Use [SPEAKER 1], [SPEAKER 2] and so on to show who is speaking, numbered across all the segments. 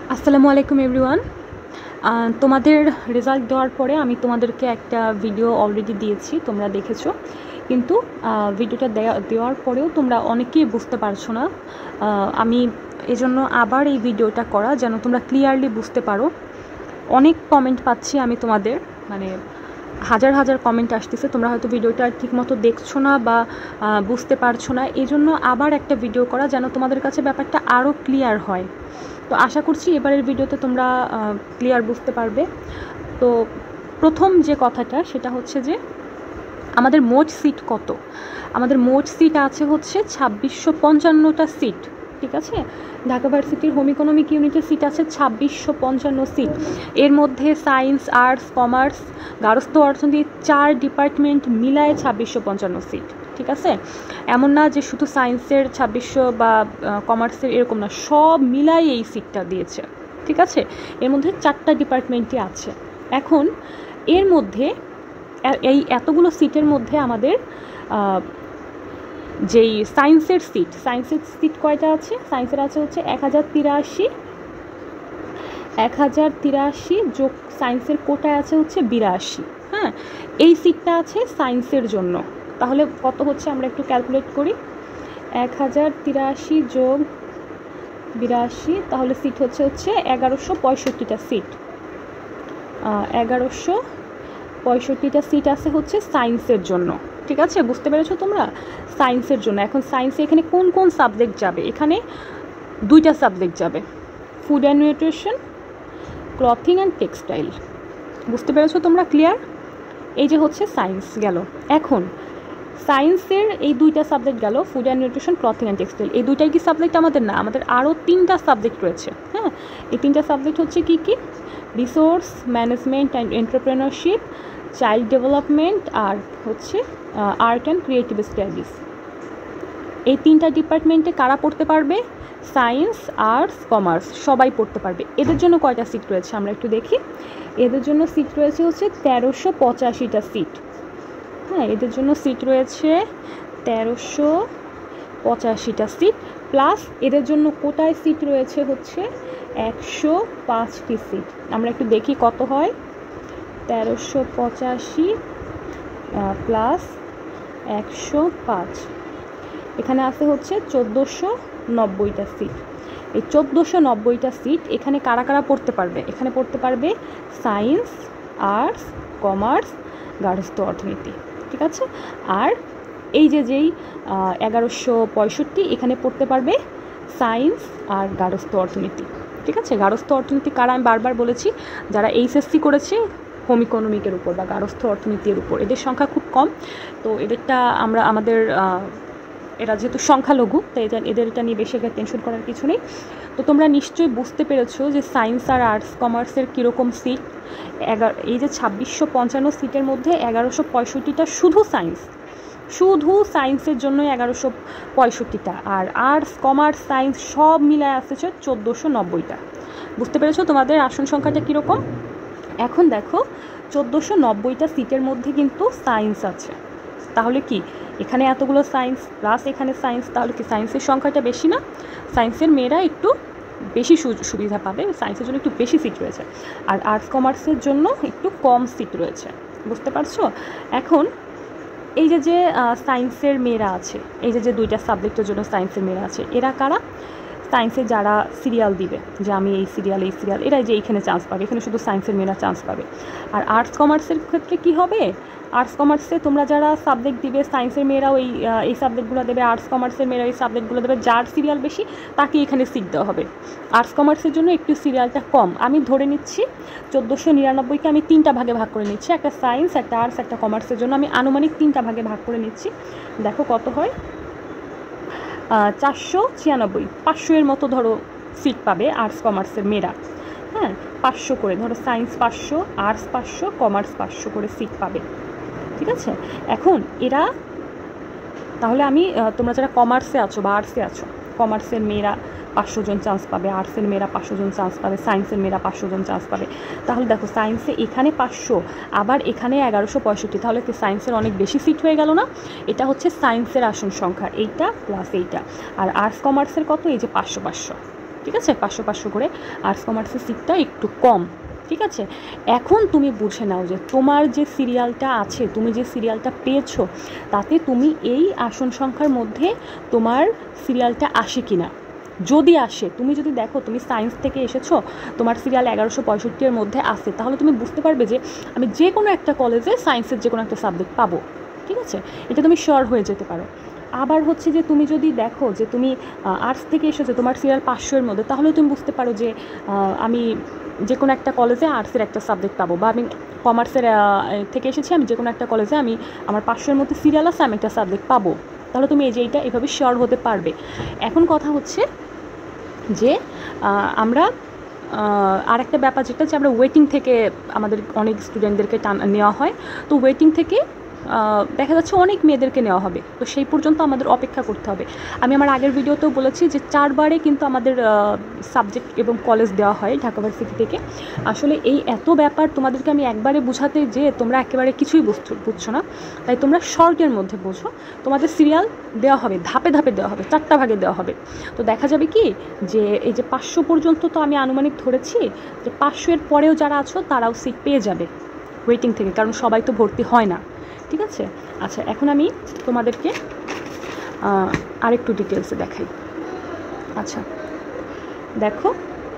[SPEAKER 1] আসসালামু আলাইকুম এভরিওয়ান। তোমাদের রেজাল্ট দেওয়ার পরে আমি তোমাদেরকে একটা ভিডিও অলরেডি দিয়েছি, তোমরা দেখেছো। কিন্তু ভিডিওটা দেওয়ার পরেও তোমরা অনেকেই বুঝতে পারছো না। আমি এজন্য আবার এই ভিডিওটা করা, যেন তোমরা ক্লিয়ারলি বুঝতে পারো। অনেক কমেন্ট পাচ্ছি আমি তোমাদের, মানে হাজার হাজার কমেন্ট আসতেছে, তোমরা হয়তো ভিডিওটা ঠিকমতো দেখছো না বা বুঝতে পারছো না। এই জন্য আবার একটা ভিডিও করা, যেন তোমাদের কাছে ব্যাপারটা আরও ক্লিয়ার হয়। তো আশা করছি এবারের ভিডিওতে তোমরা ক্লিয়ার বুঝতে পারবে। তো প্রথম যে কথাটা সেটা হচ্ছে যে আমাদের মোট সিট কত। আমাদের মোট সিট আছে হচ্ছে 2655টা সিট, ঠিক আছে। ঢাকা ভার্সিটির হোম ইকোনমিক ইউনিটের সিট আছে 2655 সিট। এর মধ্যে সায়েন্স, আর্টস, কমার্স, গার্হস্থ্য অর্থনীতি 4 ডিপার্টমেন্ট মিলায় 2655 সিট, ঠিক আছে। এমন না যে শুধু সায়েন্সের 2600 বা কমার্সের, এরকম না, সব মিলাই এই সিটটা দিয়েছে, ঠিক আছে। এর মধ্যে 4টা ডিপার্টমেন্টই আছে। এখন এর মধ্যে এই এতগুলো সিটের মধ্যে আমাদের যেই সায়েন্সের সিট কয়টা আছে? সায়েন্সের আছে হচ্ছে 1083 যোগ সায়েন্সের কোটায় আছে হচ্ছে 82। হ্যাঁ, এই সিটটা আছে সায়েন্সের জন্য। তাহলে কত হচ্ছে আমরা একটু ক্যালকুলেট করি। 1083 যোগ 82, তাহলে সিট হচ্ছে 1165টা সিট। 1165টা সিট আছে হচ্ছে সায়েন্সের জন্য, ঠিক আছে। বুঝতে পেরেছো তোমরা? সায়েন্সের জন্য। এখন সায়েন্সে এখানে কোন কোন সাবজেক্ট যাবে? এখানে 2টা সাবজেক্ট যাবে, food and nutrition, clothing and textile. বুঝতে পেরেছো তোমরা? ক্লিয়ার? এই যে হচ্ছে সায়েন্স গেল। এখন সায়েন্সের এই 2টা সাবজেক্ট গেল, food and nutrition, clothing and textile. এই 2টাই কি সাবজেক্ট আমাদের? না, আমাদের আরও 3টা সাবজেক্ট রয়েছে। হ্যাঁ, এই 3টা সাবজেক্ট হচ্ছে কি কি? Resource management and entrepreneurship, child development, আর হচ্ছে আর্ট অ্যান্ড ক্রিয়েটিভ স্টাডিজ। এই 3টা ডিপার্টমেন্টে কারা পড়তে পারবে? সায়েন্স, আর্টস, কমার্স সবাই পড়তে পারবে। এদের জন্য কয়টা সিট রয়েছে আমরা একটু দেখি। এদের জন্য সিট রয়েছে হচ্ছে 1385টা সিট। হ্যাঁ, এদের জন্য সিট রয়েছে 1385টা সিট, প্লাস এদের জন্য কোটায় সিট রয়েছে হচ্ছে 105টি সিট। আমরা একটু দেখি কত হয়। 1385 প্লাস 105, এখানে আছে হচ্ছে 1490টা সিট। এই 1490টা সিট এখানে কারা কারা পড়তে পারবে? এখানে পড়তে পারবে সায়েন্স, আর্টস, কমার্স, গার্হস্থ্য অর্থনীতি, ঠিক আছে। আর এই যেই 1165, এখানে পড়তে পারবে সায়েন্স আর গার্হস্থ্য অর্থনীতি, ঠিক আছে। গার্হস্থ্য অর্থনীতি কারা? আমি বারবার বলেছি, যারা এইচএসসি করেছে হোম ইকোনমিকের উপর বা গার্হস্থ্য অর্থনীতির উপর, এদের সংখ্যা খুব কম। তো এদেরটা আমাদের এরা যেহেতু সংখ্যালঘু, তাই এদেরটা নিয়ে বেশি একটা টেনশন করার কিছু নেই। তো তোমরা নিশ্চয়ই বুঝতে পেরেছো যে সায়েন্স আর আর্টস কমার্সের কীরকম সিট। এই যে 2655 সিটের মধ্যে 1165টা শুধু সায়েন্সের জন্য 1165টা, আর আর্টস, কমার্স, সায়েন্স সব মিলায় আসছে 1490টা। বুঝতে পেরেছো তোমাদের আসন সংখ্যাটা কীরকম? এখন দেখো, 1490টা সিটের মধ্যে কিন্তু সায়েন্স আছে। তাহলে কি এখানে এতগুলো সায়েন্স প্লাস এখানে সায়েন্স, তাহলে কি সায়েন্সের সংখ্যাটা বেশি না? সায়েন্সের মেয়েরা একটু বেশি সুবিধা পাবে, সায়েন্সের জন্য একটু বেশি সিট রয়েছে, আর আর্টস কমার্সের জন্য একটু কম সিট রয়েছে। বুঝতে পারছো? এখন এই যে সায়েন্সের মেয়েরা আছে, এই যে 2টা সাবজেক্টের জন্য সায়েন্সের মেয়েরা আছে, এরা কারা? সায়েন্সে যারা সিরিয়াল দিবে, যে আমি এই সিরিয়াল, এরাই যে এইখানে চান্স পাবে, এখানে শুধু সায়েন্সের মেয়েরা চান্স পাবে। আর আর্টস কমার্সের ক্ষেত্রে কি হবে? আর্টস কমার্সে তোমরা যারা সাবজেক্ট দিবে, সায়েন্সের মেয়েরাও এই সাবজেক্টগুলো দেবে, আর্টস কমার্সের মেয়েরা এই সাবজেক্টগুলো দেবে। যার সিরিয়াল বেশি তাকে এখানে সিট দেওয়া হবে। আর্টস কমার্সের জন্য একটু সিরিয়ালটা কম। আমি ধরে নিচ্ছি 1499কে আমি 3টা ভাগে ভাগ করে নিচ্ছি, একটা সায়েন্স, একটা আর্টস, একটা কমার্সের জন্য আমি আনুমানিক 3টা ভাগে ভাগ করে নিচ্ছি। দেখো কত হয়। 496, 500 মতো ধরো সিট পাবে আর্টস কমার্সের মেয়েরা। হ্যাঁ, 500 করে ধরো, সায়েন্স 500, আর্টস 500, কমার্স 500 করে সিট পাবে, ঠিক আছে। এখন এরা, তাহলে তোমরা যারা কমার্সে আছো বা আর্টসে আছো, কমার্সের মেয়েরা 500 জন চান্স পাবে, আর্টসের মেয়েরা 500 জন চান্স পাবে, সায়েন্সের মেয়েরা 500 জন চান্স পাবে। তাহলে দেখো, সায়েন্সে এখানে 500, আবার এখানে 1165, তাহলে কি সায়েন্সের অনেক বেশি সিট হয়ে গেল না? এটা হচ্ছে সায়েন্সের আসন সংখ্যা, এইটা প্লাস এইটা। আর আর্টস কমার্সের কত? এই যে 500। ঠিক আছে, 500 করে। আর্টস কমার্সের সিটটা একটু কম, ঠিক আছে। এখন তুমি বুঝে নাও যে তোমার যে সিরিয়ালটা আছে, তুমি যে সিরিয়ালটা পেয়েছো, তাতে তুমি এই আসন সংখ্যার মধ্যে তোমার সিরিয়ালটা আসে কি না। যদি আসে, তুমি যদি দেখো তুমি সায়েন্স থেকে এসেছো, তোমার সিরিয়াল 1165-এর মধ্যে আসে, তাহলে তুমি বুঝতে পারবে যে আমি যে কোনো একটা কলেজে সায়েন্সের যে কোনো একটা সাবজেক্ট পাবো, ঠিক আছে। এটা তুমি শিওর হয়ে যেতে পারো। আবার হচ্ছে যে তুমি যদি দেখো যে তুমি আর্টস থেকে এসেছো, তোমার সিরিয়াল 500-এর মধ্যে, তাহলেও তুমি বুঝতে পারো যে আমি যে কোনো একটা কলেজে আর্টসের একটা সাবজেক্ট পাবো, বা আমি কমার্সের থেকে এসেছি, আমি যে কোনো একটা কলেজে আমি আমার 500-এর মধ্যে সিরিয়াল আছে, আমি একটা সাবজেক্ট পাবো। তাহলে তুমি এইটা এভাবে শিওর হতে পারবে। এখন কথা হচ্ছে যে আমরা আর একটা ব্যাপার যেটা, যে আমরা ওয়েটিং থেকে আমাদের অনেক স্টুডেন্টদেরকে নেওয়া হয়। তো ওয়েটিং থেকে দেখা যাচ্ছে অনেক মেয়েদেরকে নেওয়া হবে, তো সেই পর্যন্ত আমাদের অপেক্ষা করতে হবে। আমি আমার আগের ভিডিওতেও বলেছি যে 4 বারে কিন্তু আমাদের সাবজেক্ট এবং কলেজ দেওয়া হয় ঢাকা ভার্সিটি থেকে। আসলে এই এত ব্যাপার তোমাদেরকে আমি একবারে বোঝাতে যে তোমরা একেবারে কিছুই বুঝছো না, তাই তোমরা শর্টের মধ্যে বোঝো। তোমাদের সিরিয়াল দেওয়া হবে, ধাপে ধাপে দেওয়া হবে, 4টা ভাগে দেওয়া হবে। তো দেখা যাবে কি যে এই যে 500 পর্যন্ত তো আমি আনুমানিক ধরেছি যে 500-এর পরেও যারা আছো তারাও সিট পেয়ে যাবে ওয়েটিং থেকে, কারণ সবাই তো ভর্তি হয় না, ঠিক আছে। আচ্ছা, এখন আমি তোমাদেরকে আরেকটু ডিটেলসে দেখাই। আচ্ছা দেখো,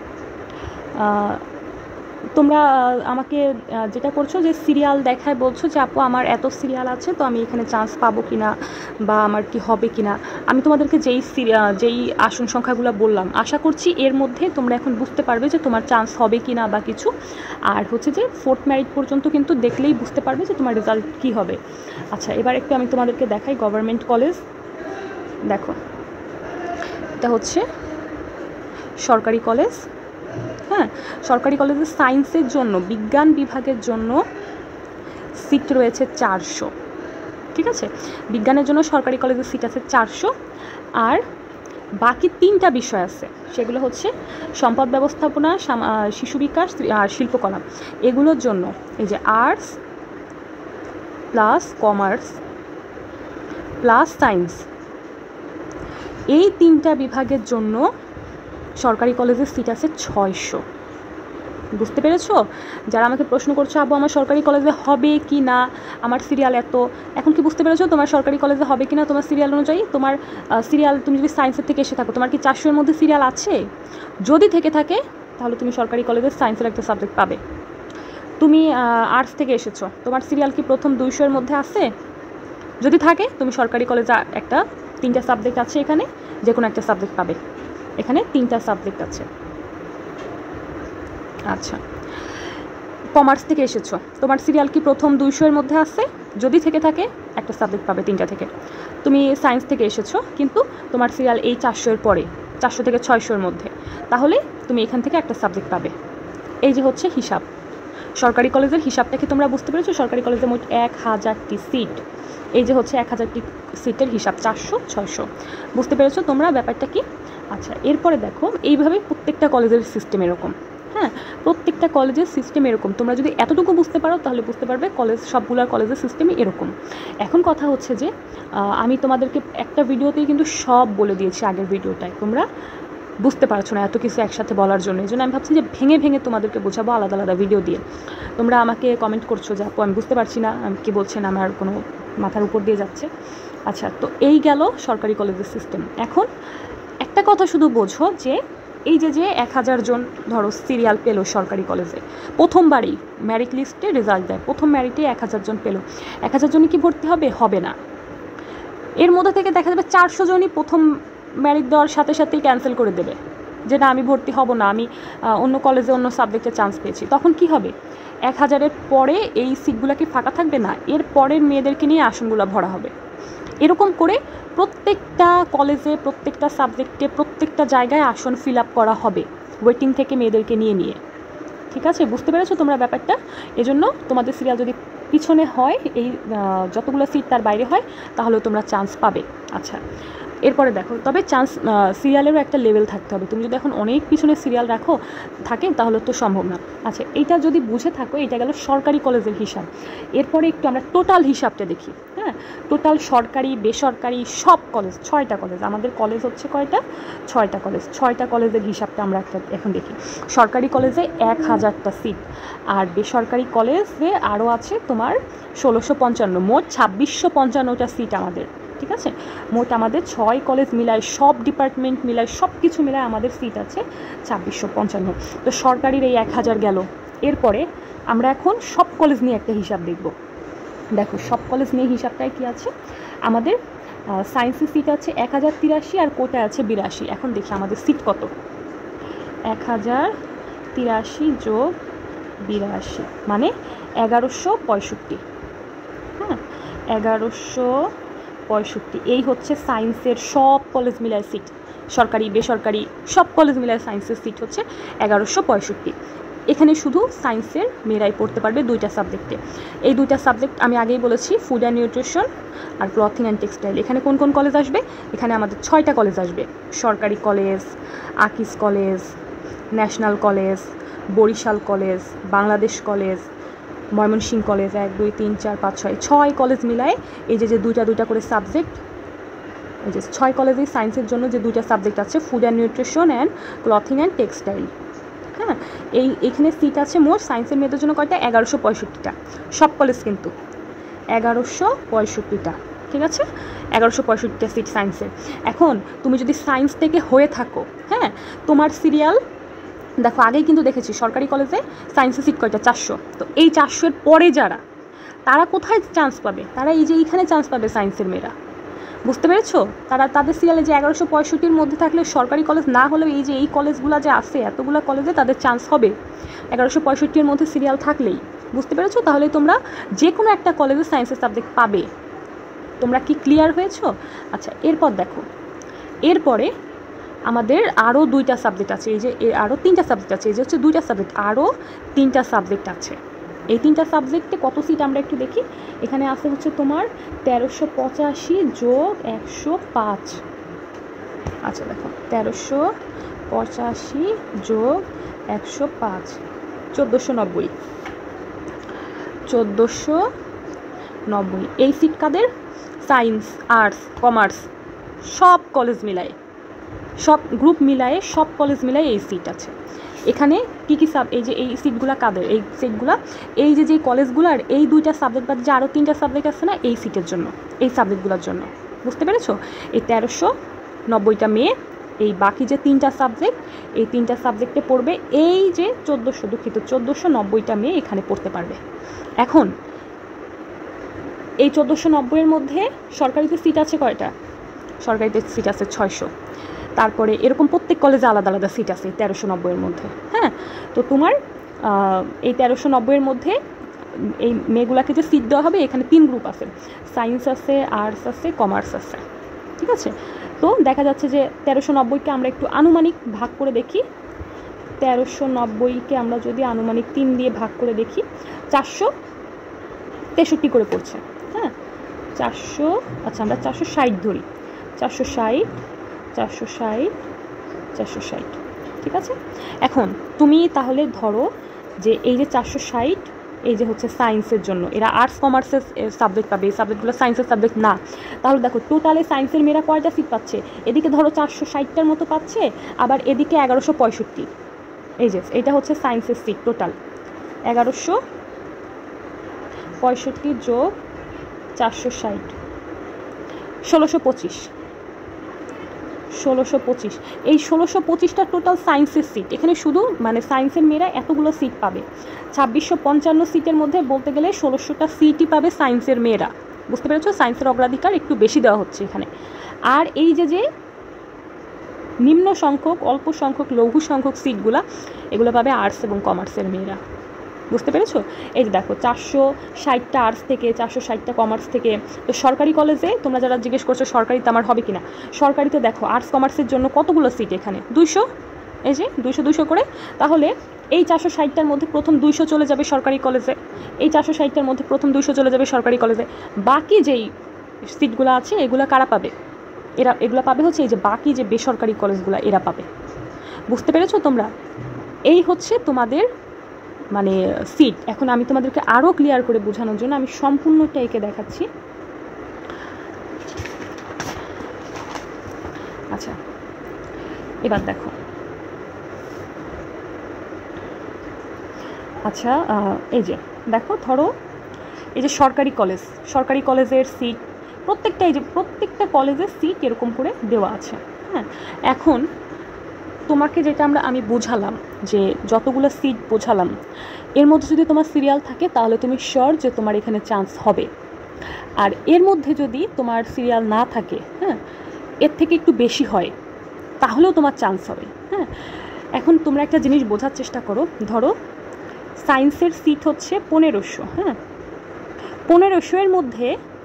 [SPEAKER 1] তোমরা আমাকে যেটা করছো যে সিরিয়াল দেখায় বলছো যে আপু আমার এত সিরিয়াল আছে, তো আমি এখানে চান্স পাবো কি না, বা আমার কি হবে কি না। আমি তোমাদেরকে যেই আসন সংখ্যাগুলো বললাম, আশা করছি এর মধ্যে তোমরা এখন বুঝতে পারবে যে তোমার চান্স হবে কি না বা কিছু। আর হচ্ছে যে 4th মেরিট পর্যন্ত কিন্তু দেখলেই বুঝতে পারবে যে তোমার রেজাল্ট কী হবে। আচ্ছা, এবার একটু আমি তোমাদেরকে দেখাই গভর্নমেন্ট কলেজ। দেখো, এটা হচ্ছে সরকারি কলেজ। হ্যাঁ, সরকারি কলেজে সায়েন্সের জন্য, বিজ্ঞান বিভাগের জন্য সিট রয়েছে 400, ঠিক আছে। বিজ্ঞানের জন্য সরকারি কলেজের সিট আছে 400। আর বাকি 3টা বিষয় আছে, সেগুলো হচ্ছে সম্পদ ব্যবস্থাপনা, শিশু বিকাশ আর শিল্পকলা। এগুলোর জন্য এই যে arts plus commerce plus science, এই 3টা বিভাগের জন্য সরকারি কলেজের সিট আছে 600। বুঝতে পেরেছো? যারা আমাকে প্রশ্ন করছো আবু আমার সরকারি কলেজে হবে কি না, আমার সিরিয়াল এত, এখন কি বুঝতে পেরেছো তোমার সরকারি কলেজে হবে কি না? তোমার সিরিয়াল অনুযায়ী তোমার সিরিয়াল, তুমি যদি সায়েন্সের থেকে এসে থাকো, তোমার কি 400-এর মধ্যে সিরিয়াল আছে? যদি থেকে থাকে তাহলে তুমি সরকারি কলেজের সায়েন্সের একটা সাবজেক্ট পাবে। তুমি আর্টস থেকে এসেছো, তোমার সিরিয়াল কি প্রথম 200-এর মধ্যে আছে? যদি থাকে তুমি সরকারি কলেজে একটা 3টা সাবজেক্ট আছে, এখানে যে কোনো একটা সাবজেক্ট পাবে। এখানে 3টা সাবজেক্ট আছে। আচ্ছা, কমার্স থেকে এসেছো, তোমার সিরিয়াল কি প্রথম 200-এর মধ্যে আছে? যদি থেকে থাকে একটা সাবজেক্ট পাবে 3টা থেকে। তুমি সায়েন্স থেকে এসেছো, কিন্তু তোমার সিরিয়াল এই 400-এর পরে, 400 থেকে 600-এর মধ্যে, তাহলে তুমি এখান থেকে একটা সাবজেক্ট পাবে। এই যে হচ্ছে হিসাব, সরকারি কলেজের হিসাবটাকে তোমরা বুঝতে পেরেছো? সরকারি কলেজে মোট 1000টি সিট, এই যে হচ্ছে 1000টি সিটের হিসাব, 400 600। বুঝতে পেরেছো তোমরা ব্যাপারটা কি? আচ্ছা, এরপরে দেখো, এইভাবে প্রত্যেকটা কলেজের সিস্টেম এরকম। হ্যাঁ, প্রত্যেকটা কলেজের সিস্টেম এরকম। তোমরা যদি এতটুকু বুঝতে পারো তাহলে বুঝতে পারবে কলেজ, সবগুলোর কলেজের সিস্টেমই এরকম। এখন কথা হচ্ছে যে আমি তোমাদেরকে একটা ভিডিওতেই কিন্তু সব বলে দিয়েছি, আগের ভিডিওটায় তোমরা বুঝতে পারছো না এত কিছু একসাথে বলার জন্য। এই জন্য আমি ভাবছি যে ভেঙে ভেঙে তোমাদেরকে বোঝাবো আলাদা আলাদা ভিডিও দিয়ে। তোমরা আমাকে কমেন্ট করছো যে আপু আমি বুঝতে পারছি না, আমি কী বলছেন, আমার কোনো মাথার উপর দিয়ে যাচ্ছে। আচ্ছা, তো এই গেল সরকারি কলেজের সিস্টেম। এখন একটা কথা শুধু বোঝো যে এই যে 1000 জন ধরো সিরিয়াল পেলো সরকারি কলেজে, প্রথমবারেই মেরিট লিস্টে রেজাল্ট দেয়, প্রথম মেরিটে 1000 জন পেলো, 1000 জনই কি ভর্তি হবে? হবে না। এর মধ্যে থেকে দেখা যাবে 400 জনই প্রথম মেরিট দেওয়ার সাথে সাথেই ক্যান্সেল করে দেবে, যে না আমি ভর্তি হব না, আমি অন্য কলেজে অন্য সাবজেক্টে চান্স পেয়েছি। তখন কি হবে? 1000-এর পরে এই সিটগুলো কি ফাঁকা থাকবে না? এর পরের মেয়েদেরকে নিয়ে আসনগুলো ভরা হবে। এরকম করে প্রত্যেকটা কলেজে, প্রত্যেকটা সাবজেক্টে, প্রত্যেকটা জায়গায় আসন ফিল আপ করা হবে ওয়েটিং থেকে মেয়েদেরকে নিয়ে নিয়ে। ঠিক আছে, বুঝতে পেরেছো তোমরা ব্যাপারটা? এজন্য তোমাদের সিরিয়াল যদি পিছনে হয়, এই যতগুলো সিট তার বাইরে হয়, তাহলে তোমরা চান্স পাবে। আচ্ছা, এরপরে দেখো, তবে চান্স সিরিয়ালেরও একটা লেভেল থাকতে হবে। তুমি যদি এখন অনেক পিছনে সিরিয়াল থাকে তাহলে তো সম্ভব না। আচ্ছা, এটা যদি বুঝে থাকো, এটা গেল সরকারি কলেজের হিসাব। এরপরে একটু আমরা টোটাল হিসাবটা দেখি। হ্যাঁ, টোটাল সরকারি বেসরকারি সব কলেজ, 6টা কলেজ, আমাদের কলেজ হচ্ছে কয়টা, 6টা কলেজ, 6টা কলেজের হিসাবটা আমরা এখন দেখি। সরকারি কলেজে 1000টা সিট, আর বেসরকারি কলেজে আরও আছে তোমার 1655, মোট 2655টা সিট আমাদের। ঠিক আছে, মোট আমাদের 6 কলেজ মিলায়, সব ডিপার্টমেন্ট মিলায়, সব কিছু মিলায় আমাদের সিট আছে 2655। তো সরকারির এই 1000 গেল। এরপরে আমরা এখন সব কলেজ নিয়ে একটা হিসাব দেখব। দেখো, সব কলেজ নিয়ে হিসাবটায় কি আছে, আমাদের সায়েন্সের সিট আছে 1083 আর কোটায় আছে 82। এখন দেখি আমাদের সিট কত, 1083 যোগ 82 মানে 1165। হ্যাঁ, 1165, এই হচ্ছে সায়েন্সের সব কলেজ মিলায় সিট, সরকারি বেসরকারি সব কলেজ মিলায় সায়েন্সের সিট হচ্ছে 1165। এখানে শুধু সায়েন্সের মেয়েরাই পড়তে পারবে 2টা সাবজেক্টে। এই 2টা সাবজেক্ট আমি আগেই বলেছি, ফুড অ্যান্ড নিউট্রিশন আর ক্লথিং অ্যান্ড টেক্সটাইল। এখানে কোন কোন কলেজ আসবে, এখানে আমাদের 6টা কলেজ আসবে। সরকারি কলেজ, আকিস college, national college, Barishal college, Bangladesh college, Mymensingh college, 1 2 3 4 5 6 college মিলায় এই যে 2টা করে সাবজেক্ট, এই যে 6 কলেজেই সায়েন্সের জন্য যে 2টা সাবজেক্ট আছে, food and nutrition and clothing and textile. হ্যাঁ, এইখানে সিট আছে মোট সায়েন্সের মেয়েদের জন্য কয়টা, 1165টা, সব কলেজ কিন্তু 1165টা। ঠিক আছে, 1165টা সিট সায়েন্সের। এখন তুমি যদি সায়েন্স থেকে হয়ে থাকো, হ্যাঁ, তোমার সিরিয়াল দেখো, আগেই কিন্তু দেখেছি সরকারি কলেজে সায়েন্সের সিট কয়টা, 400। তো এই 400-এর পরে যারা, তারা কোথায় চান্স পাবে, তারা এই যে এইখানে চান্স পাবে সায়েন্সের মেয়েরা। বুঝতে পেরেছো, তাদের সিরিয়ালে যে 1165-র মধ্যে থাকলে সরকারি কলেজ না হলেও এই যে এই কলেজগুলো যে আছে, এতগুলো কলেজে তাদের চান্স হবে 1165-এর মধ্যে সিরিয়াল থাকলেই। বুঝতে পেরেছো, তাহলে তোমরা যে কোনো একটা কলেজে সায়েন্সের সাবজেক্ট পাবে। তোমরা কি ক্লিয়ার হয়েছো? আচ্ছা, এরপর দেখো, এরপরে আমাদের আরও 2টা সাবজেক্ট আছে, এই যে আরও 3টা সাবজেক্ট আছে, এই যে হচ্ছে 2টা সাবজেক্ট, আরও 3টা সাবজেক্ট আছে। এই 3টা সাবজেক্টে কত সিট আমরা একটু দেখি। এখানে আছে হচ্ছে তোমার 1385 যোগ 105। আচ্ছা দেখো, 1385 যোগ 105, 1490। এই সিট কাদের, সায়েন্স, আর্টস, কমার্স সব কলেজ মিলায়, সব গ্রুপ মিলায়ে, সব কলেজ মিলায়ে এই সিট আছে। এখানে কী কী এই যে এই সিটগুলো কাদের, এই সিটগুলো এই যে কলেজগুলোর এই 2টা সাবজেক্ট বাদ যে আরও 3টা সাবজেক্ট আছে না, এই সিটের জন্য, এই সাবজেক্টগুলোর জন্য। বুঝতে পেরেছো, এই 1390টা মেয়ে, এই বাকি যে 3টা সাবজেক্ট, এই 3টা সাবজেক্টে পড়বে এই যে 1490টা মেয়ে এখানে পড়তে পারবে। এখন এই 1490-এর মধ্যে সরকারিতে সিট আছে কয়টা, সরকারিতে সিট আছে 600। তারপরে এরকম প্রত্যেক কলেজে আলাদা আলাদা সিট আছে 1390-এর মধ্যে। হ্যাঁ, তো তোমার এই 1390-এর মধ্যে এই মেয়েগুলোকে যে সিট দেওয়া হবে, এখানে 3 গ্রুপ আছে, সায়েন্স আছে, আর্টস আছে, কমার্স আছে। ঠিক আছে, তো দেখা যাচ্ছে যে 1390-কে আমরা একটু আনুমানিক ভাগ করে দেখি। 1390-কে আমরা যদি আনুমানিক 3 দিয়ে ভাগ করে দেখি, 463 করে পড়ছে। হ্যাঁ, 400, আচ্ছা আমরা 460 ধরি, 460। ঠিক আছে, এখন তুমি তাহলে ধরো যে এই যে 460, এই যে হচ্ছে সায়েন্সের জন্য, এরা আর্টস কমার্সের সাবজেক্ট পাবে, এই সাবজেক্টগুলো সায়েন্সের সাবজেক্ট না। তাহলে দেখো টোটালে সায়েন্সের মেয়েরা কয়টা সিট পাচ্ছে, এদিকে ধরো 460টার মতো পাচ্ছে, আবার এদিকে 1165। এই যে এটা হচ্ছে সায়েন্সের সিট টোটাল 1165 যোগ 460, 1625। এই 1625টা টোটাল সায়েন্সের সিট। এখানে শুধু মানে সায়েন্সের মেয়েরা এতগুলো সিট পাবে। 2655 সিটের মধ্যে বলতে গেলে 1600টা সিটই পাবে সায়েন্সের মেয়েরা। বুঝতে পেরেছো, সায়েন্সের অগ্রাধিকার একটু বেশি দেওয়া হচ্ছে এখানে। আর এই যে নিম্ন সংখ্যক, অল্প সংখ্যক, লঘু সংখ্যক সিটগুলা, এগুলো পাবে আর্টস এবং কমার্সের মেয়েরা। বুঝতে পেরেছো, এই যে দেখো 460টা আর্টস থেকে, 460টা কমার্স থেকে। তো সরকারি কলেজে তোমরা যারা জিজ্ঞেস করছো সরকারিতে আমার হবে কিনা, সরকারিতে দেখো আর্টস কমার্সের জন্য কতগুলো সিট, এখানে 200, এই যে 200 করে। তাহলে এই 460টার মধ্যে প্রথম 200 চলে যাবে সরকারি কলেজে, এই 460টার মধ্যে প্রথম 200 চলে যাবে সরকারি কলেজে। বাকি যেই সিটগুলো আছে এগুলো কারা পাবে, এগুলো পাবে হচ্ছে এই যে বাকি যে বেসরকারি কলেজগুলো এরা পাবে। বুঝতে পেরেছো তোমরা? এই হচ্ছে তোমাদের মানে সিট। এখন আমি তোমাদেরকে আরও ক্লিয়ার করে বোঝানোর জন্য আমি সম্পূর্ণটা এঁকে দেখাচ্ছি। আচ্ছা, এবার দেখো। আচ্ছা, এই যে দেখো, ধরো এই যে সরকারি কলেজের সিট প্রত্যেকটা কলেজের সিট এরকম করে দেওয়া আছে। হ্যাঁ, এখন তোমাকে যেটা আমি বোঝালাম, যে যতগুলো সিট বোঝালাম, এর মধ্যে যদি তোমার সিরিয়াল থাকে তাহলে তুমি শিওর যে তোমার এখানে চান্স হবে। আর এর মধ্যে যদি তোমার সিরিয়াল না থাকে, হ্যাঁ, এর থেকে একটু বেশি হয়, তাহলেও তোমার চান্স হবে। হ্যাঁ, এখন তোমরা একটা জিনিস বোঝার চেষ্টা করো। ধরো সায়েন্সের সিট হচ্ছে 1500। হ্যাঁ, 1500 এর মধ্যে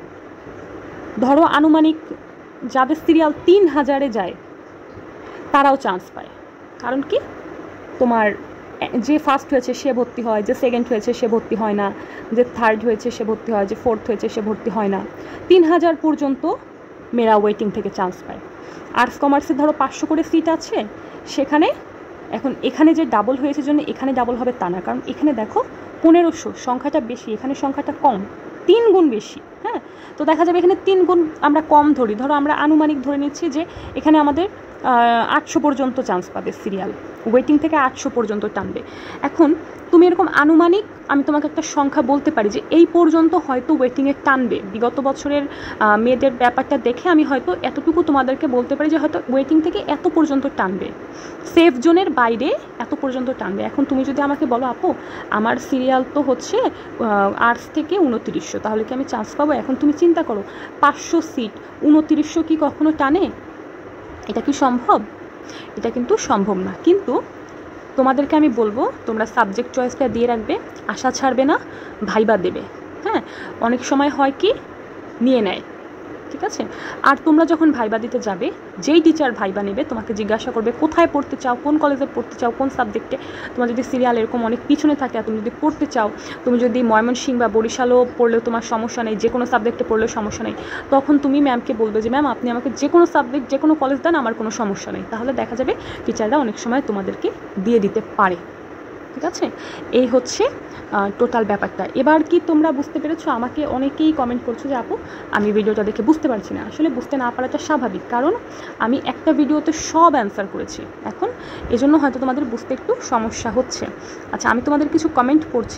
[SPEAKER 1] ধরো আনুমানিক যাদের সিরিয়াল 3000-এ যায় তারাও চান্স পায়। কারণ কি, তোমার যে ফার্স্ট হয়েছে সে ভর্তি হয়, যে সেকেন্ড হয়েছে সে ভর্তি হয় না, যে থার্ড হয়েছে সে ভর্তি হয়, যে ফোর্থ হয়েছে সে ভর্তি হয় না। 3000 পর্যন্ত মেয়েরা ওয়েটিং থেকে চান্স পায়। আর্টস কমার্সে ধরো 500 করে সিট আছে, সেখানে এখন এখানে যে ডাবল হয়েছে জন্য এখানে ডাবল হবে তা না, কারণ এখানে দেখো 1500 সংখ্যাটা বেশি, এখানে সংখ্যাটা কম, 3 গুণ বেশি। হ্যাঁ, তো দেখা যাবে এখানে 3 গুণ আমরা কম ধরি। ধরো আমরা আনুমানিক ধরে নিচ্ছি যে এখানে আমাদের 800 পর্যন্ত চান্স পাবে সিরিয়াল, ওয়েটিং থেকে 800 পর্যন্ত টানবে। এখন তুমি এরকম আনুমানিক আমি তোমাকে একটা সংখ্যা বলতে পারি যে এই পর্যন্ত হয়তো ওয়েটিংয়ে টানবে। বিগত বছরের মেয়েদের ব্যাপারটা দেখে আমি হয়তো এতটুকু তোমাদেরকে বলতে পারি যে হয়তো ওয়েটিং থেকে এত পর্যন্ত টানবে, সেফ জোনের বাইরে এত পর্যন্ত টানবে। এখন তুমি যদি আমাকে বলো আপু আমার সিরিয়াল তো হচ্ছে আর্টস থেকে 2900, তাহলে কি আমি চান্স পাবো? এখন তুমি চিন্তা করো, 500 সিট 2900 কি কখনো টানে? এটা কি সম্ভব? এটা কিন্তু সম্ভব না। কিন্তু তোমাদেরকে আমি বলবো তোমরা সাবজেক্ট চয়েসটা দিয়ে রাখবে, আশা ছাড়বে না, ভাইবা দেবে। হ্যাঁ, অনেক সময় হয় কি নিয়ে নেয়, ঠিক আছে? আর তোমরা যখন ভাইবা দিতে যাবে, যেই টিচার ভাইবা নেবে তোমাকে জিজ্ঞাসা করবে কোথায় পড়তে চাও, কোন কলেজে পড়তে চাও, কোন সাবজেক্টে। তোমার যদি সিরিয়াল এরকম অনেক পিছনে থাকে আর তুমি যদি পড়তে চাও, তুমি যদি ময়মনসিংহ বা বরিশালও পড়লেও তোমার সমস্যা নেই, যে কোনো সাবজেক্টে পড়লেও সমস্যা নেই, তখন তুমি ম্যামকে বলবে যে ম্যাম আপনি আমাকে যে কোনো সাবজেক্ট যে কোনো কলেজ দেন, আমার কোনো সমস্যা নেই। তাহলে দেখা যাবে টিচাররা অনেক সময় তোমাদেরকে দিয়ে দিতে পারে। ঠিক আছে, এই হচ্ছে টোটাল ব্যাপারটা। এবার কি তোমরা বুঝতে পেরেছো? আমাকে অনেকেই কমেন্ট করছো যে আপু আমি ভিডিওটা দেখে বুঝতে পারছি না। আসলে বুঝতে না পারাটা স্বাভাবিক, কারণ আমি একটা ভিডিওতে সব অ্যান্সার করেছি। এখন এজন্য হয়তো তোমাদের বুঝতে একটু সমস্যা হচ্ছে। আচ্ছা, আমি তোমাদের কিছু কমেন্ট পড়ছি,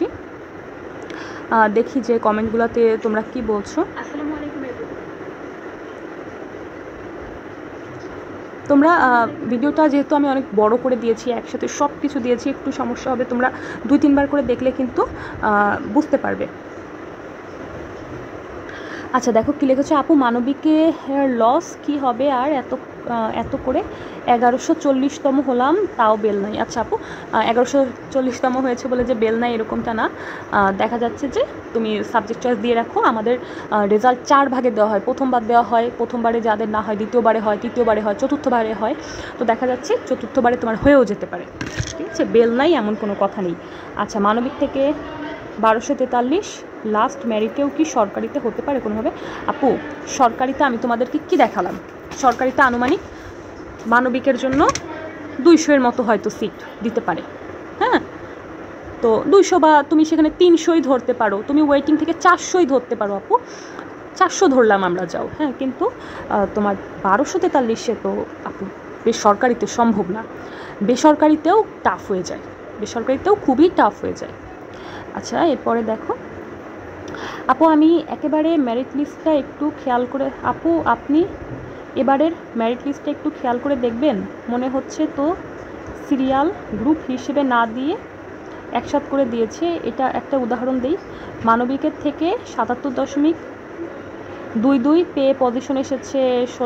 [SPEAKER 1] দেখি যে কমেন্টগুলোতে তোমরা কি বলছো। আসসালামু আলাইকুম। তোমরা ভিডিওটা যেহেতু আমি অনেক বড় করে দিয়েছি, একসাথে সব কিছু দিয়েছি, একটু সমস্যা হবে। তোমরা 2-3 বার করে দেখলে কিন্তু বুঝতে পারবে। আচ্ছা দেখো কি লিখেছে, আপু মানবিকে লস কি হবে আর এত করে 1140তম হলাম তাও বেল নাই। আচ্ছা আপু 1140তম হয়েছে বলে যে বেল নাই এরকমটা না, দেখা যাচ্ছে যে তুমি সাবজেক্ট চয়েস দিয়ে রাখো। আমাদের রেজাল্ট 4 ভাগে দেওয়া হয়, প্রথমবার দেওয়া হয়, প্রথমবারে যাদের না হয় দ্বিতীয়বারে হয়, তৃতীয়বারে হয়, চতুর্থবারে হয়। তো দেখা যাচ্ছে চতুর্থবারে তোমার হয়েও যেতে পারে, ঠিক আছে? বেল নাই এমন কোনো কথা নেই। আচ্ছা, মানবিক থেকে 1243 লাস্ট মেরিটেও কি সরকারিতে হতে পারে কোনোভাবে? আপু সরকারিতে আমি তোমাদেরকে কি দেখালাম, সরকারিতে আনুমানিক মানবিকের জন্য 200-এর মতো হয়তো সিট দিতে পারে। হ্যাঁ, তো 200 বা তুমি সেখানে 300ই ধরতে পারো, তুমি ওয়েটিং থেকে 400ই ধরতে পারো। আপু 400 ধরলাম আমরা, যাও। হ্যাঁ, কিন্তু তোমার 1243-এ তো আপু বেসরকারিতে সম্ভব না, বেসরকারিতেও টাফ হয়ে যায়, বেসরকারিতেও খুবই টাফ হয়ে যায়। আচ্ছা, এরপরে দেখো আপু আমি একেবারে মেরিট লিস্টটা একটু খেয়াল করে, আপু আপনি এবারের মেরিট লিস্টটা একটু খেয়াল করে দেখবেন, মনে হচ্ছে তো সিরিয়াল গ্রুপ হিসেবে না দিয়ে একসাথ করে দিয়েছে। এটা একটা উদাহরণ দিই, মানবিকের থেকে 77.22 পেয়ে পজিশন এসেছে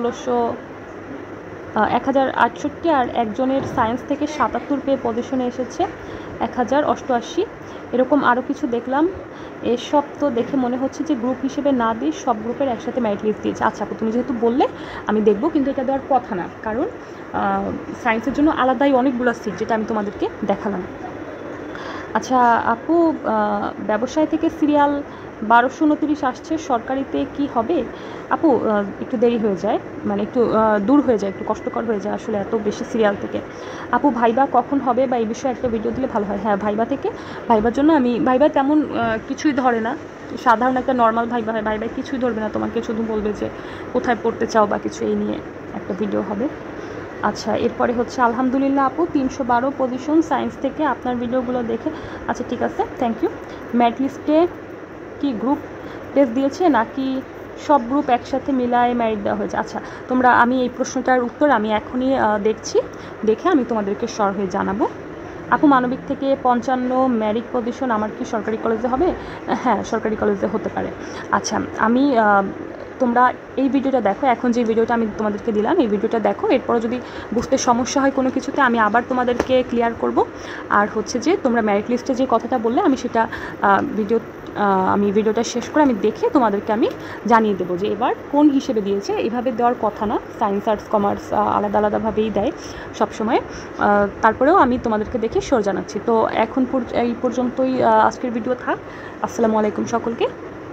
[SPEAKER 1] 1068, আর একজনের সায়েন্স থেকে 77 পেয়ে পজিশনে এসেছে 1088। এরকম আরও কিছু দেখলাম। এসব তো দেখে মনে হচ্ছে যে গ্রুপ হিসেবে না দিয়ে সব গ্রুপের একসাথে মেরিট লিস্ট দিয়েছে। আচ্ছা আপু তুমি যেহেতু বললে আমি দেখবো, কিন্তু এটা দেওয়ার কথা না, কারণ সায়েন্সের জন্য আলাদাই অনেকগুলো সিট, যেটা আমি তোমাদেরকে দেখালাম। আচ্ছা আপু ব্যবসায় থেকে সিরিয়াল 1229 আসছে, সরকারিতে কি হবে আপু? একটু দেরি হয়ে যায়, মানে একটু দূর হয়ে যায়, একটু কষ্টকর হয়ে যায় আসলে এত বেশি সিরিয়াল থেকে। আপু ভাইবা কখন হবে বা এই বিষয়ে একটা ভিডিও দিলে ভালো হয়। হ্যাঁ, ভাইবা থেকে, ভাইবার জন্য আমি, ভাইবা তেমন কিছুই ধরে না, সাধারণ একটা নর্মাল ভাইবা হয়, ভাইবায় কিছুই ধরবে না, তোমাকে শুধু বলবে যে কোথায় পড়তে চাও বা কিছু, এই নিয়ে একটা ভিডিও হবে। আচ্ছা, এরপরে হচ্ছে আলহামদুলিল্লাহ আপু 312 পজিশন সায়েন্স থেকে আপনার ভিডিওগুলো দেখে। আচ্ছা ঠিক আছে, থ্যাংক ইউ। মেরিট লিস্টে কি গ্রুপ টেস্ট দিয়েছে নাকি সব গ্রুপ একসাথে মিলায় মেরিট দেওয়া হয়েছে? আচ্ছা, তোমরা, আমি এই প্রশ্নটার উত্তর আমি এখনই দেখছি, দেখে আমি তোমাদেরকে সর হয়ে জানাবো। আপু মানবিক থেকে 55 মেরিট পজিশন আমার কি সরকারি কলেজে হবে? হ্যাঁ, সরকারি কলেজে হতে পারে। আচ্ছা, আমি তোমরা এই ভিডিওটা দেখো, এখন যে ভিডিওটা আমি তোমাদেরকে দিলাম এই ভিডিওটা দেখো, এরপর যদি বুঝতে সমস্যা হয় কোনো কিছুতে আমি আবার তোমাদেরকে ক্লিয়ার করব। আর হচ্ছে যে তোমরা মেরিট লিস্টে যে কথাটা বললে আমি সেটা আমি ভিডিওটা শেষ করে আমি দেখে তোমাদেরকে আমি জানিয়ে দেবো যে এবার কোন হিসেবে দিয়েছে। এইভাবে দেওয়ার কথা না, সায়েন্স আর্টস কমার্স আলাদা আলাদাভাবেই দেয় সবসময়। তারপরেও আমি তোমাদেরকে দেখে সর জানাচ্ছি। তো এখন এই পর্যন্তই আজকের ভিডিও থাক। আসসালামু আলাইকুম সকলকে।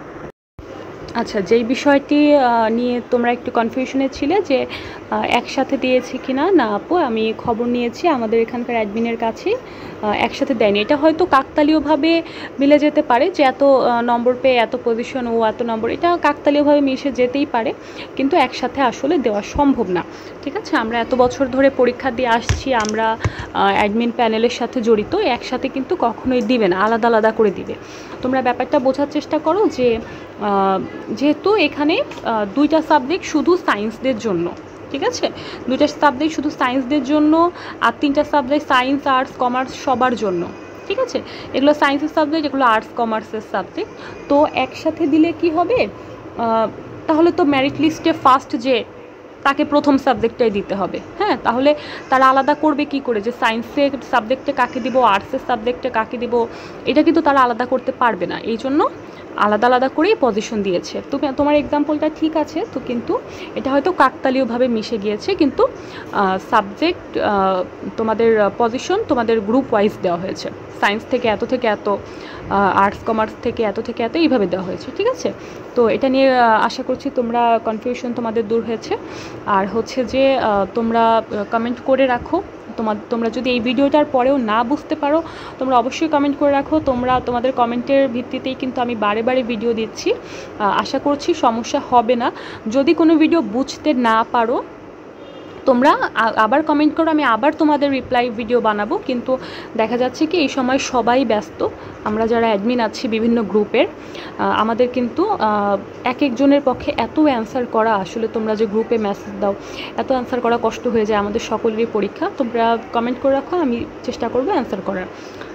[SPEAKER 1] আচ্ছা, যেই বিষয়টি নিয়ে তোমরা একটু কনফিউশনে ছিলে যে একসাথে দিয়েছি কি না, না আপু আমি খবর নিয়েছি আমাদের এখানকার অ্যাডমিনের কাছে, একসাথে দেয়নি। এটা হয়তো কাকতালীয়ভাবে মিলে যেতে পারে যে এত নম্বর পেয়ে এত পজিশন ও এত নম্বর, এটা কাকতালীয়ভাবে মিশে যেতেই পারে, কিন্তু একসাথে আসলে দেওয়া সম্ভব না। ঠিক আছে, আমরা এত বছর ধরে পরীক্ষা দিয়ে আসছি, আমরা অ্যাডমিন প্যানেলের সাথে জড়িত, একসাথে কিন্তু কখনোই দিবে না, আলাদা আলাদা করে দিবে। তোমরা ব্যাপারটা বোঝার চেষ্টা করো যে যেহেতু এখানে 2টা সাবজেক্ট শুধু সায়েন্সদের জন্য, ঠিক আছে, 2টা সাবজেক্ট শুধু সায়েন্সদের জন্য, আর 3টা সাবজেক্ট সায়েন্স আর্টস কমার্স সবার জন্য, ঠিক আছে, এগুলো সায়েন্সের সাবজেক্ট, এগুলো আর্টস কমার্সের সাবজেক্ট। তো একসাথে দিলে কি হবে, তাহলে তো মেরিট লিস্টে ফার্স্ট যে তাকে প্রথম সাবজেক্টটাই দিতে হবে। হ্যাঁ, তাহলে তারা আলাদা করবে কি করে যে সায়েন্সের সাবজেক্টে কাকে দিব, আর্টসের সাবজেক্টে কাকে দিব, এটা কিন্তু তারা আলাদা করতে পারবে না। এই জন্য আলাদা আলাদা করেই পজিশন দিয়েছে। তোমার এক্সাম্পলটা ঠিক আছে তো, কিন্তু এটা হয়তো কাকতালীয়ভাবে মিশে গিয়েছে, কিন্তু সাবজেক্ট তোমাদের পজিশন তোমাদের গ্রুপ ওয়াইজ দেওয়া হয়েছে, সায়েন্স থেকে এত থেকে এত, আর্টস কমার্স থেকে এত থেকে এত, এইভাবে দেওয়া হয়েছে। ঠিক আছে, তো এটা নিয়ে আশা করছি তোমরা কনফিউশন তোমাদের দূর হয়েছে। আর হচ্ছে যে তোমরা কমেন্ট করে রাখো, তোমরা যদি এই ভিডিওটার পরেও না বুঝতে পারো তোমরা অবশ্যই কমেন্ট করে রাখো। তোমাদের কমেন্টের ভিত্তিতেই কিন্তু আমি বারে বারে ভিডিও দিচ্ছি, আশা করছি সমস্যা হবে না। যদি কোনো ভিডিও বুঝতে না পারো তোমরা আবার কমেন্ট করো, আমি আবার তোমাদের রিপ্লাই ভিডিও বানাবো। কিন্তু দেখা যাচ্ছে কি এই সময় সবাই ব্যস্ত, আমরা যারা অ্যাডমিন আছি বিভিন্ন গ্রুপের, আমাদের কিন্তু এক একজনের পক্ষে এত অ্যান্সার করা, আসলে তোমরা যে গ্রুপে মেসেজ দাও এত অ্যান্সার করা কষ্ট হয়ে যায়, আমাদের সকলেরই পরীক্ষা। তোমরা কমেন্ট করে রাখো, আমি চেষ্টা করবো অ্যান্সার করার।